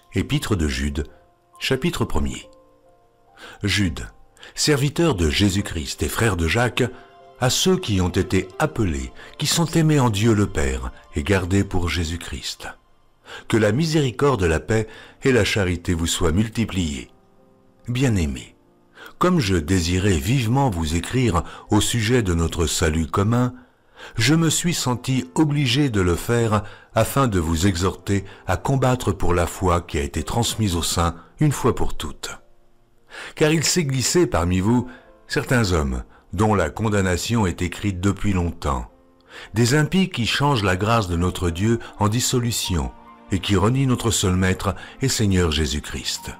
Épître de Jude, chapitre 1er. Jude, serviteur de Jésus-Christ et frère de Jacques, à ceux qui ont été appelés, qui sont aimés en Dieu le Père et gardés pour Jésus-Christ. Que la miséricorde, la paix et la charité vous soient multipliées. Bien-aimés, comme je désirais vivement vous écrire au sujet de notre salut commun, je me suis senti obligé de le faire afin de vous exhorter à combattre pour la foi qui a été transmise aux saints une fois pour toutes. Car il s'est glissé parmi vous certains hommes dont la condamnation est écrite depuis longtemps, des impies qui changent la grâce de notre Dieu en dissolution et qui renient notre seul Maître et Seigneur Jésus-Christ.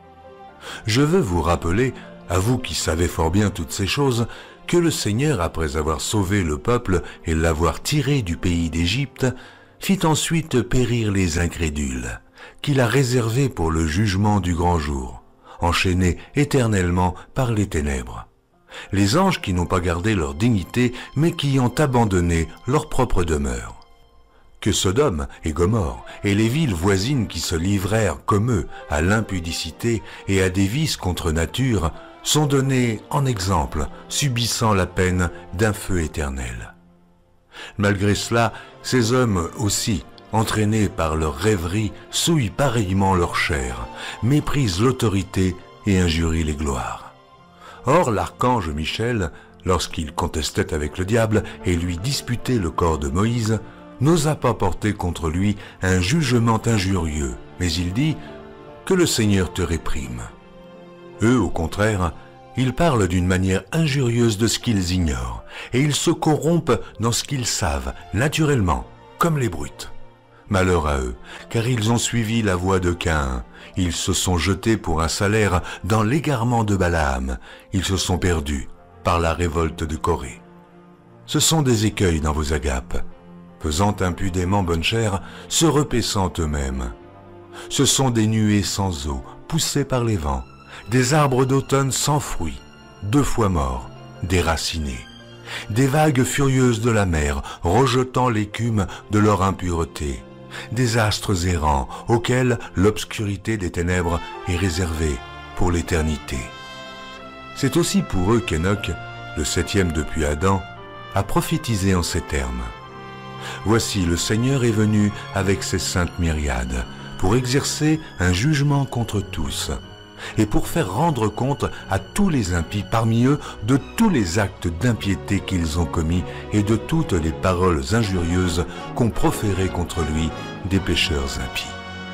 Je veux vous rappeler, à vous qui savez fort bien toutes ces choses, que le Seigneur, après avoir sauvé le peuple et l'avoir tiré du pays d'Égypte, fit ensuite périr les incrédules, qu'il a réservés pour le jugement du grand jour, enchaînés éternellement par les ténèbres. Les anges qui n'ont pas gardé leur dignité, mais qui ont abandonné leur propre demeure. Que Sodome et Gomorrhe et les villes voisines qui se livrèrent comme eux à l'impudicité et à des vices contre nature sont donnés en exemple, subissant la peine d'un feu éternel. Malgré cela, ces hommes aussi, entraînés par leur rêverie, souillent pareillement leur chair, méprisent l'autorité et injurient les gloires. Or l'archange Michel, lorsqu'il contestait avec le diable et lui disputait le corps de Moïse, n'osa pas porter contre lui un jugement injurieux, mais il dit « Que le Seigneur te réprime ». Eux, au contraire, ils parlent d'une manière injurieuse de ce qu'ils ignorent, et ils se corrompent dans ce qu'ils savent, naturellement, comme les brutes. Malheur à eux, car ils ont suivi la voie de Caïn, ils se sont jetés pour un salaire dans l'égarement de Balaam, ils se sont perdus par la révolte de Corée. Ce sont des écueils dans vos agapes, faisant impudemment bonne chère, se repaissant eux-mêmes. Ce sont des nuées sans eau, poussées par les vents, des arbres d'automne sans fruits, 2 fois morts, déracinés, des vagues furieuses de la mer, rejetant l'écume de leur impureté, des astres errants auxquels l'obscurité des ténèbres est réservée pour l'éternité. C'est aussi pour eux qu'Enoch, le 7e depuis Adam, a prophétisé en ces termes. Voici, le Seigneur est venu avec ses saintes myriades pour exercer un jugement contre tous et pour faire rendre compte à tous les impies parmi eux de tous les actes d'impiété qu'ils ont commis et de toutes les paroles injurieuses qu'ont proférées contre lui des pécheurs impies.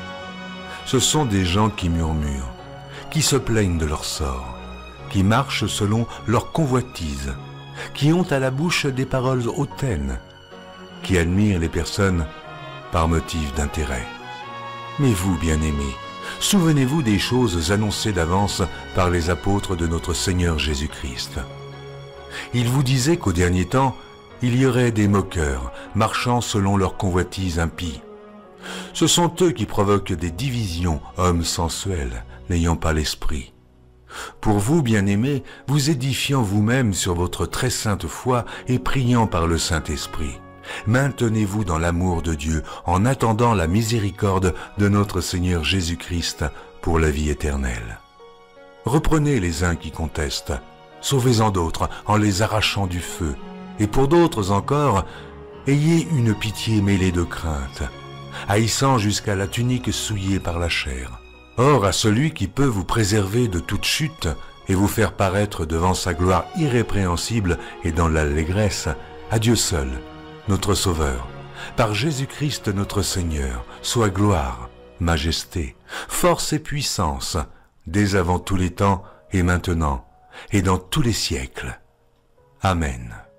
Ce sont des gens qui murmurent, qui se plaignent de leur sort, qui marchent selon leur convoitise, qui ont à la bouche des paroles hautaines, qui admirent les personnes par motif d'intérêt. Mais vous, bien-aimés, souvenez-vous des choses annoncées d'avance par les apôtres de notre Seigneur Jésus-Christ. Ils vous disaient qu'au dernier temps, il y aurait des moqueurs, marchant selon leur convoitise impie. Ce sont eux qui provoquent des divisions, hommes sensuels, n'ayant pas l'esprit. Pour vous, bien-aimés, vous édifiant vous-même sur votre très sainte foi et priant par le Saint-Esprit, maintenez-vous dans l'amour de Dieu en attendant la miséricorde de notre Seigneur Jésus-Christ pour la vie éternelle. Reprenez les uns qui contestent, sauvez-en d'autres en les arrachant du feu, et pour d'autres encore, ayez une pitié mêlée de crainte, haïssant jusqu'à la tunique souillée par la chair. Or, à celui qui peut vous préserver de toute chute et vous faire paraître devant sa gloire irrépréhensible et dans l'allégresse, à Dieu seul, notre Sauveur, par Jésus-Christ notre Seigneur, soit gloire, majesté, force et puissance, dès avant tous les temps et maintenant, et dans tous les siècles. Amen.